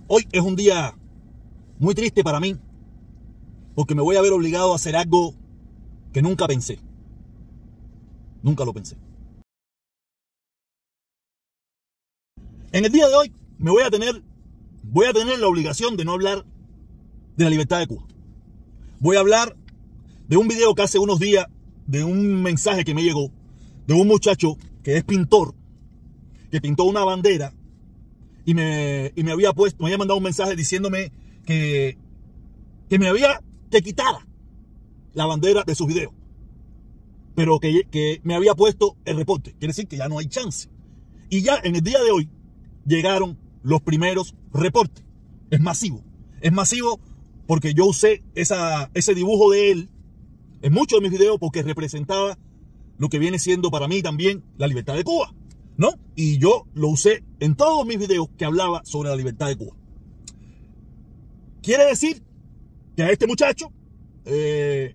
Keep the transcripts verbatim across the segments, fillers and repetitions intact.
Hoy es un día muy triste para mí, porque me voy a ver obligado a hacer algo que nunca pensé. Nunca lo pensé. En el día de hoy me voy a tener, voy a tener la obligación de no hablar de la libertad de Cuba. Voy a hablar de un video que hace unos días, de un mensaje que me llegó, de un muchacho que es pintor, que pintó una bandera y me, y me había puesto, me había mandado un mensaje diciéndome que, que me había, que quitara la bandera de sus videos, pero que, que me había puesto el reporte. Quiere decir que ya no hay chance. Y ya en el día de hoy llegaron los primeros reportes. Es masivo. Es masivo porque yo usé esa, ese dibujo de él en muchos de mis videos porque representaba lo que viene siendo para mí también la libertad de Cuba, ¿no? Y yo lo usé en todos mis videos que hablaba sobre la libertad de Cuba. Quiere decir que a este muchacho eh,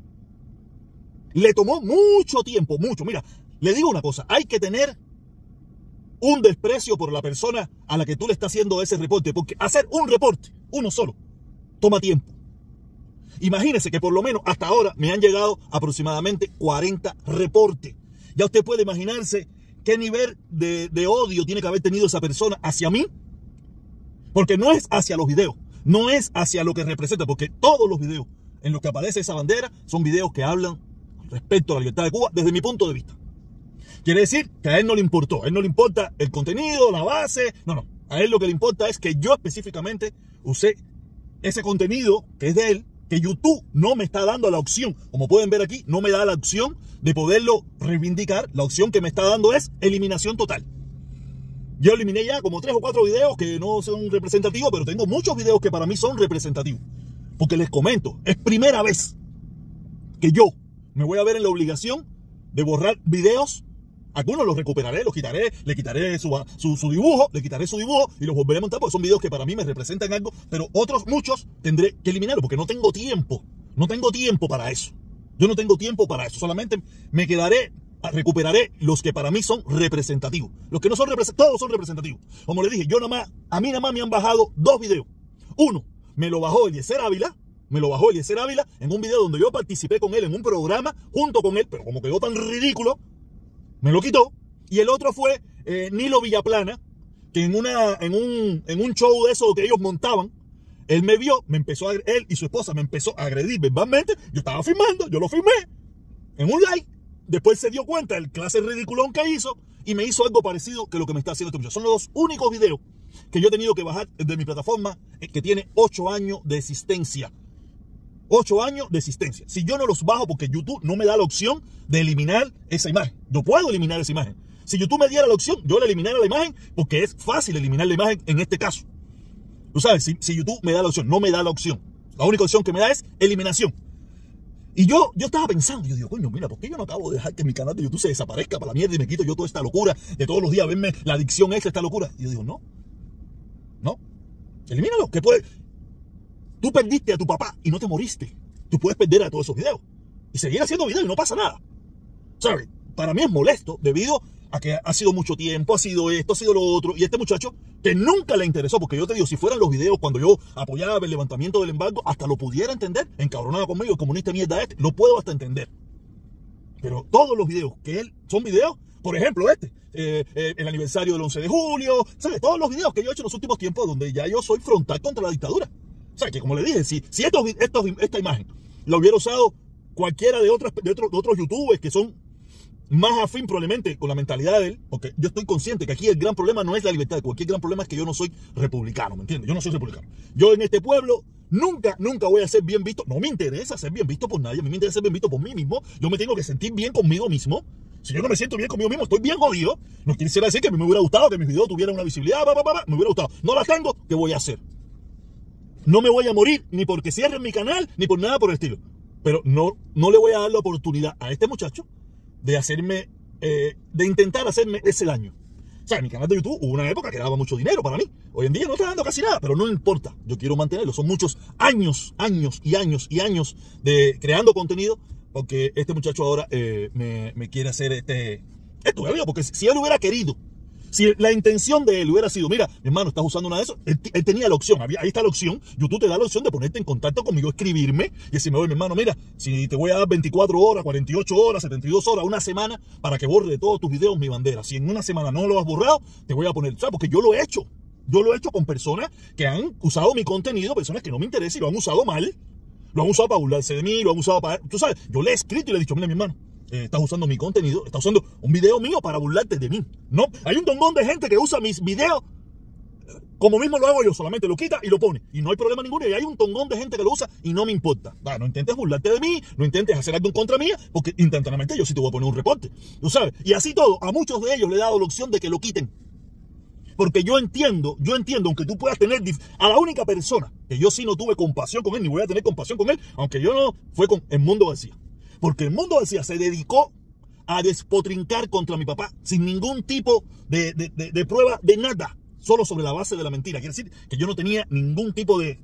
le tomó mucho tiempo, mucho. Mira, le digo una cosa, hay que tener un desprecio por la persona a la que tú le estás haciendo ese reporte, porque hacer un reporte, uno solo, toma tiempo. Imagínese que por lo menos hasta ahora me han llegado aproximadamente cuarenta reportes. Ya usted puede imaginarse qué nivel de, de odio tiene que haber tenido esa persona hacia mí, porque no es hacia los videos, no es hacia lo que representa, porque todos los videos en los que aparece esa bandera son videos que hablan respecto a la libertad de Cuba desde mi punto de vista. Quiere decir que a él no le importó, a él no le importa el contenido, la base, no, no. A él lo que le importa es que yo específicamente usé ese contenido que es de él, que YouTube no me está dando la opción, como pueden ver aquí, no me da la opción de poderlo reivindicar. La opción que me está dando es eliminación total. Yo eliminé ya como tres o cuatro videos que no son representativos, pero tengo muchos videos que para mí son representativos. Porque les comento, es primera vez que yo me voy a ver en la obligación de borrar videos. Algunos los recuperaré, los quitaré, le quitaré su, su, su dibujo, le quitaré su dibujo y los volveré a montar porque son videos que para mí me representan algo, pero otros muchos tendré que eliminarlos porque no tengo tiempo, no tengo tiempo para eso. Yo no tengo tiempo para eso, solamente me quedaré, recuperaré los que para mí son representativos. Los que no son representativos, todos son representativos. Como les dije, yo nada más, a mí nada más me han bajado dos videos. Uno, me lo bajó Eliezer Ávila, me lo bajó Eliezer Ávila en un video donde yo participé con él en un programa junto con él, pero como quedó tan ridículo, me lo quitó. Y el otro fue eh, Nilo Villaplana, que en, una, en, un, en un show de eso que ellos montaban, él me vio, me empezó a, él y su esposa me empezó a agredir verbalmente. Yo estaba filmando, yo lo filmé en un live. Después se dio cuenta del clase ridiculón que hizo y me hizo algo parecido que lo que me está haciendo este muchacho. Son los dos únicos videos que yo he tenido que bajar de mi plataforma, que tiene ocho años de existencia. ocho años de existencia. Si yo no los bajo porque YouTube no me da la opción de eliminar esa imagen. Yo puedo eliminar esa imagen. Si YouTube me diera la opción, yo le eliminara la imagen porque es fácil eliminar la imagen en este caso. Tú sabes, si, si YouTube me da la opción, no me da la opción. La única opción que me da es eliminación. Y yo, yo estaba pensando, yo digo, coño, mira, ¿por qué yo no acabo de dejar que mi canal de YouTube se desaparezca para la mierda y me quito yo toda esta locura de todos los días verme la adicción esta, esta locura? Y yo digo, no, no, elimínalo, que puede... Tú perdiste a tu papá y no te moriste. Tú puedes perder a todos esos videos y seguir haciendo videos y no pasa nada. ¿Sabes? Para mí es molesto debido a que ha sido mucho tiempo, ha sido esto, ha sido lo otro. Y este muchacho que nunca le interesó, porque yo te digo, si fueran los videos cuando yo apoyaba el levantamiento del embargo, hasta lo pudiera entender, encabronado conmigo, el comunista mierda este, lo puedo hasta entender. Pero todos los videos que él, son videos, por ejemplo este, eh, eh, el aniversario del once de julio, ¿sabes? Todos los videos que yo he hecho en los últimos tiempos donde ya yo soy frontal contra la dictadura. O sea, que como le dije, si, si estos, estos, esta imagen la hubiera usado cualquiera de, otras, de, otros, de otros youtubers que son más afín probablemente con la mentalidad de él, porque yo estoy consciente que aquí el gran problema no es la libertad de Cuba, aquí el gran problema es que yo no soy republicano, ¿me entiendes? Yo no soy republicano. Yo en este pueblo nunca, nunca voy a ser bien visto, no me interesa ser bien visto por nadie, a mí me interesa ser bien visto por mí mismo, yo me tengo que sentir bien conmigo mismo. Si yo no me siento bien conmigo mismo, estoy bien jodido. No quisiera decir que a mí me hubiera gustado que mis videos tuvieran una visibilidad, bah, bah, bah, me hubiera gustado. No las tengo, ¿qué voy a hacer? No me voy a morir ni porque cierren mi canal, ni por nada por el estilo. Pero no, no le voy a dar la oportunidad a este muchacho de hacerme, eh, de intentar hacerme ese daño. O sea, en mi canal de YouTube hubo una época que daba mucho dinero para mí. Hoy en día no está dando casi nada, pero no importa. Yo quiero mantenerlo. Son muchos años, años y años y años de creando contenido, porque este muchacho ahora eh, me, me quiere hacer este, esto, porque si él hubiera querido, Si la intención de él hubiera sido, mira, mi hermano, estás usando una de esas, él, él tenía la opción, había, ahí está la opción, YouTube te da la opción de ponerte en contacto conmigo, escribirme y decirme, oye, mi hermano, mira, si te voy a dar veinticuatro horas, cuarenta y ocho horas, setenta y dos horas, una semana, para que borre de todos tus videos mi bandera. Si en una semana no lo has borrado, te voy a poner, ¿sabes? Porque yo lo he hecho. Yo lo he hecho con personas que han usado mi contenido, personas que no me interesan y lo han usado mal, lo han usado para burlarse de mí, lo han usado para, tú sabes, yo le he escrito y le he dicho, mira, mi hermano, Eh, estás usando mi contenido, estás usando un video mío para burlarte de mí. No, hay un montón de gente que usa mis videos como mismo lo hago yo, solamente lo quita y lo pone. Y no hay problema ninguno. Y hay un tongón de gente que lo usa y no me importa. Va, no intentes burlarte de mí, no intentes hacer algo en contra mía, porque instantáneamente yo sí te voy a poner un reporte. ¿Tú sabes? Y así todo, a muchos de ellos le he dado la opción de que lo quiten. Porque yo entiendo, yo entiendo, aunque tú puedas tener a la única persona que yo sí no tuve compasión con él, ni voy a tener compasión con él, aunque yo no, fue con Edmundo García. Porque Edmundo García se dedicó a despotrincar contra mi papá sin ningún tipo de, de, de, de prueba de nada, solo sobre la base de la mentira. Quiere decir que yo no tenía ningún tipo de,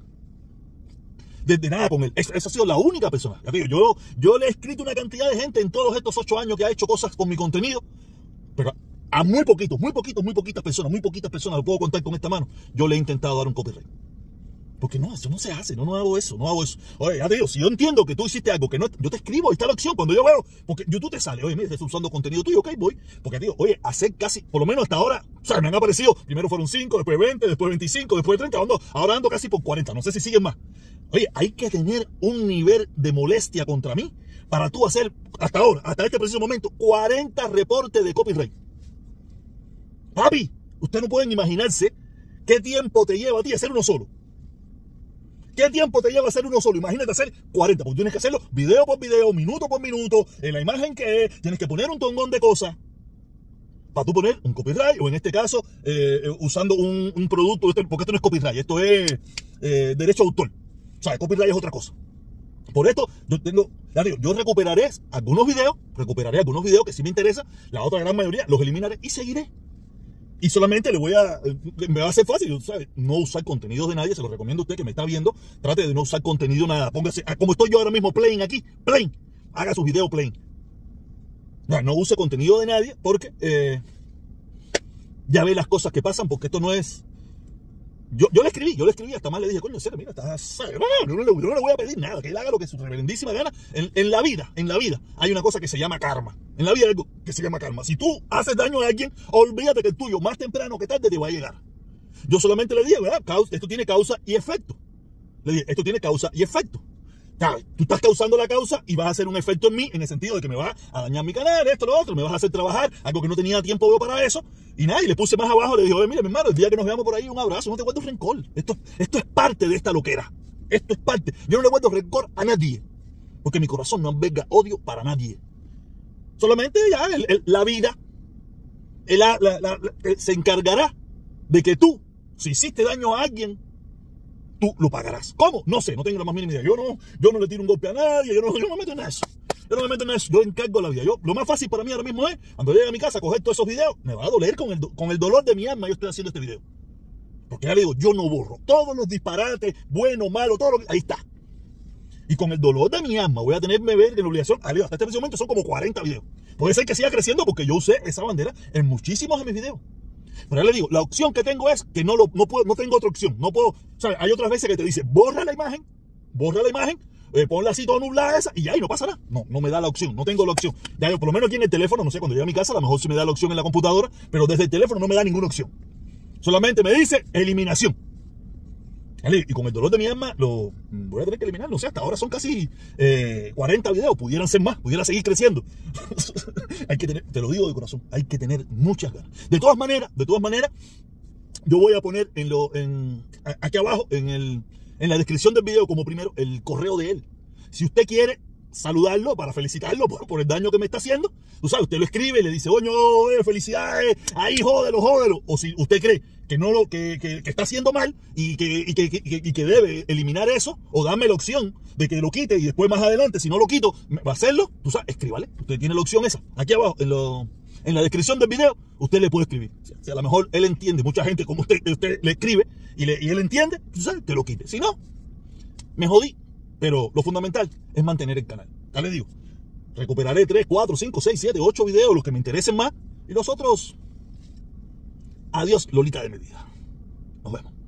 de, de nada con él. Esa, esa ha sido la única persona. Ya digo, yo, yo le he escrito una cantidad de gente en todos estos ocho años que ha hecho cosas con mi contenido, pero a muy poquitos, muy poquitos, muy poquitas personas, muy poquitas personas, lo puedo contar con esta mano, yo le he intentado dar un copyright. Porque no, eso no se hace, no, no hago eso, no hago eso. Oye, ya te digo, si yo entiendo que tú hiciste algo que no, yo te escribo, ahí está la opción, cuando yo veo, porque YouTube te sale, oye, mira, estás usando contenido tuyo, ok, voy. Porque te digo, oye, hacer casi, por lo menos hasta ahora, o sea, me han aparecido, primero fueron cinco, después veinte, después veinticinco, después treinta, ando, ahora ando casi por cuarenta, no sé si siguen más. Oye, hay que tener un nivel de molestia contra mí para tú hacer, hasta ahora, hasta este preciso momento, cuarenta reportes de copyright. Papi, ustedes no pueden imaginarse qué tiempo te lleva a ti hacer uno solo. ¿Qué tiempo te lleva hacer uno solo? Imagínate hacer cuarenta, porque tienes que hacerlo video por video, minuto por minuto, en la imagen que es, tienes que poner un tongón de cosas para tú poner un copyright, o en este caso, eh, usando un, un producto, porque esto no es copyright, esto es eh, derecho de autor. O sea, copyright es otra cosa. Por esto, yo tengo, ya digo, yo recuperaré algunos videos, recuperaré algunos videos que sí me interesan, la otra gran mayoría los eliminaré y seguiré. Y solamente le voy a, me va a ser fácil, ¿sabes? No usar contenidos de nadie, se lo recomiendo a usted que me está viendo, trate de no usar contenido nada, póngase, como estoy yo ahora mismo, plain aquí, plain, haga sus videos plain. No, no use contenido de nadie porque eh, ya ve las cosas que pasan, porque esto no es, yo, yo le escribí, yo le escribí, hasta más le dije, coño, en serio, mira, estás, no, no, no, no, no le voy a pedir nada, que él haga lo que su reverendísima gana. En, en la vida, en la vida, hay una cosa que se llama karma. En la vida hay algo que se llama karma. Si tú haces daño a alguien, olvídate que el tuyo, más temprano que tarde, te va a llegar. Yo solamente le dije, ¿verdad? Esto tiene causa y efecto. Le dije, esto tiene causa y efecto. Claro, tú estás causando la causa y vas a hacer un efecto en mí, en el sentido de que me vas a dañar mi canal, esto, lo otro, me vas a hacer trabajar, algo que no tenía tiempo para eso. Y nada, y le puse más abajo, le dije, oye, mira, mi hermano, el día que nos veamos por ahí, un abrazo, no te guardo rencor. Esto, esto es parte de esta loquera. Esto es parte. Yo no le guardo rencor a nadie, porque mi corazón no alberga odio para nadie. Solamente ya el, el, la vida el, la, la, la, la, se encargará de que tú, si hiciste daño a alguien, tú lo pagarás. ¿Cómo? No sé, no tengo la más mínima idea. Yo no, yo no le tiro un golpe a nadie, yo no, yo no me meto en eso. Yo no me meto en eso, yo encargo la vida. Yo, lo más fácil para mí ahora mismo es, cuando llegue a mi casa a coger todos esos videos, me va a doler con el, con el dolor de mi alma, yo estoy haciendo este video. Porque ya le digo, yo no borro. Todos los disparates, bueno, malo, todo lo que, ahí está. Y con el dolor de mi alma voy a tenerme ver en obligación, hasta este momento son como cuarenta videos. Puede ser que siga creciendo porque yo usé esa bandera en muchísimos de mis videos. Pero ya le digo, la opción que tengo es que no, lo, no, puedo, no tengo otra opción. No puedo, ¿sabes? Hay otras veces que te dice, borra la imagen, borra la imagen, eh, ponla así toda nublada esa y ya, y no pasa nada. No, no me da la opción, no tengo la opción. Ya yo, por lo menos aquí en el teléfono, no sé, cuando llegue a mi casa, a lo mejor sí me da la opción en la computadora, pero desde el teléfono no me da ninguna opción. Solamente me dice eliminación. Y con el dolor de mi alma lo voy a tener que eliminar, no sé, hasta ahora son casi eh, cuarenta videos, pudieran ser más, pudiera seguir creciendo. Hay que tener, te lo digo de corazón, hay que tener muchas ganas. De todas maneras, de todas maneras, yo voy a poner en lo, en, aquí abajo, en, el, en la descripción del video como primero, el correo de él. Si usted quiere saludarlo para felicitarlo por, por el daño que me está haciendo, tú sabes, usted lo escribe y le dice, oño, eh, felicidades, ahí jódelo, jódelo. O si usted cree que no lo que, que, que está haciendo mal y que, y, que, que, y que debe eliminar eso, o darme la opción de que lo quite y después más adelante, si no lo quito, va a hacerlo, tú sabes, escríbale. Usted tiene la opción esa. Aquí abajo, en, lo, en la descripción del video, usted le puede escribir. O sea, a lo mejor él entiende, mucha gente como usted, usted le escribe y, le, y él entiende, tú sabes, que lo quite. Si no, me jodí. Pero lo fundamental es mantener el canal. Ya les digo, recuperaré tres, cuatro, cinco, seis, siete, ocho videos, los que me interesen más, y los otros Adiós, Lolita de Medida. Nos vemos.